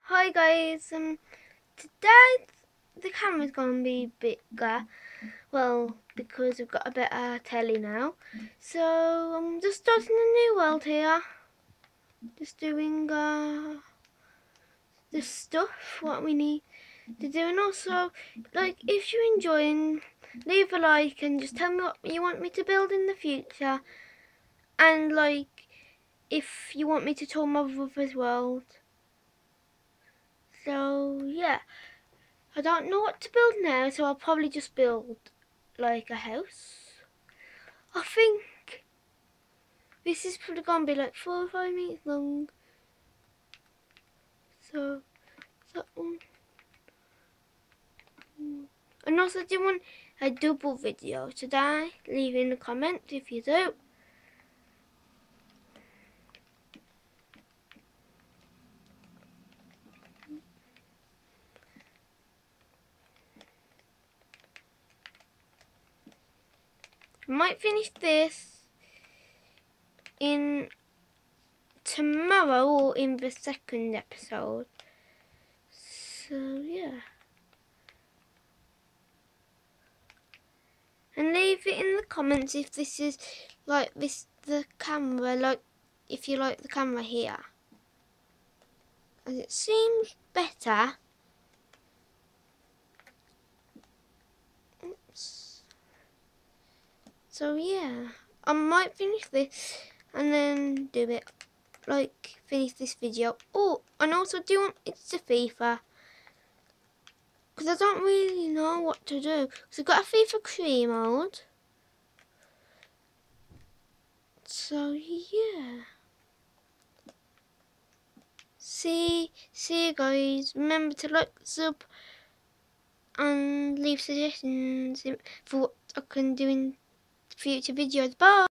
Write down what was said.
Hi guys, today the camera's gonna be bigger, well, because we've got a better telly now. So I'm just starting a new world here, just doing the stuff what we need to do, and also, like, if you're enjoying, leave a like and just tell me what you want me to build in the future, and like, if you want me to tour my brother's world. So yeah. I don't know what to build now, so I'll probably just build like a house. I think this is probably gonna be like 4 or 5 minutes long. So that one. And also, do you want a double video today? Leave in the comments if you do. I might finish this in tomorrow or in the second episode. So yeah. And leave it in the comments if this is like the camera, like if you like the camera here. As it seems better. Oops. So yeah, I might finish this and then do it, like finish this video. Oh, and also do you want it's a FIFA? Because I don't really know what to do. So I've got a FIFA career mode. So yeah. See you guys. Remember to like, sub, and leave suggestions for what I can do in future videos. Bye.